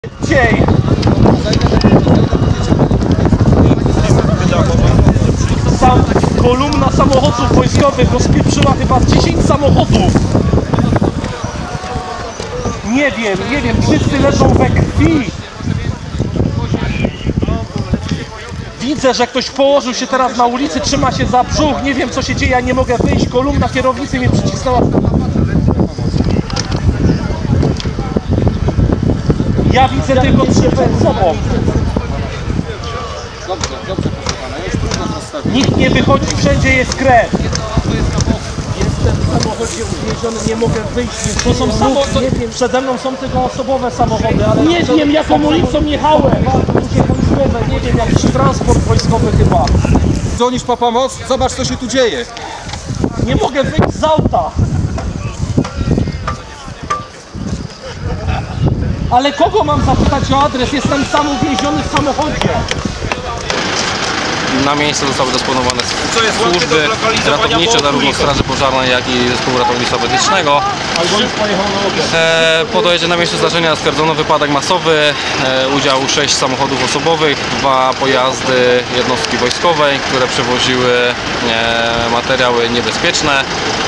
Dzień. Kolumna samochodów wojskowych rozpieprzyła chyba 10 samochodów. Nie wiem, wszyscy leżą we krwi. Widzę, że ktoś położył się teraz na ulicy, trzyma się za brzuch, nie wiem co się dzieje, ja nie mogę wyjść, kolumna kierownicy mnie przycisnęła. Ja widzę tylko trzy przed sobą. Nikt nie wychodzi, wszędzie jest krew. Jestem w samochodzie uwięziony, nie mogę wyjść. To są samochody, przede mną są tylko osobowe samochody, ale nie wiem jaką ulicą jechałem. Nie wiem, jakiś transport wojskowy chyba. Dzwonisz po pomoc? Zobacz co się tu dzieje. Nie mogę wyjść z auta. Ale kogo mam zapytać o adres? Jestem sam uwięziony w samochodzie. Na miejscu zostały dysponowane służby ratownicze, zarówno Straży Pożarnej, jak i Zespołu Ratownictwa Medycznego. Po dojeździe na miejsce zdarzenia stwierdzono wypadek masowy, udział 6 samochodów osobowych, 2 pojazdy jednostki wojskowej, które przewoziły materiały niebezpieczne.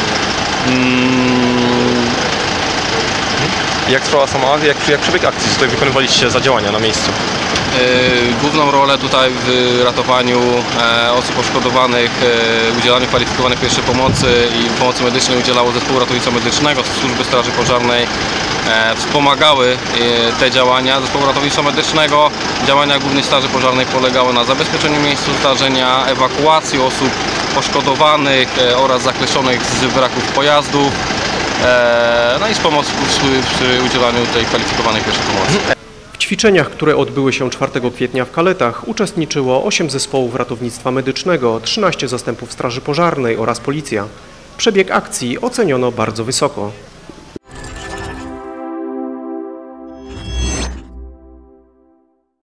Jak trwała sama akcja, jak przebieg akcji, co tutaj wykonywaliście za działania na miejscu? Główną rolę tutaj w ratowaniu osób poszkodowanych, udzielaniu kwalifikowanej pierwszej pomocy i pomocy medycznej udzielało Zespołu Ratownictwa Medycznego. Służby Straży Pożarnej wspomagały te działania Zespołu Ratownictwa Medycznego. Działania Głównej Straży Pożarnej polegały na zabezpieczeniu miejsca zdarzenia, ewakuacji osób poszkodowanych oraz zakleszonych z wraków pojazdów, no i z pomocą przy udzielaniu tej kwalifikowanej pierwszej pomocy. W ćwiczeniach, które odbyły się 4 kwietnia w Kaletach, uczestniczyło 8 zespołów ratownictwa medycznego, 13 zastępów Straży Pożarnej oraz policja. Przebieg akcji oceniono bardzo wysoko.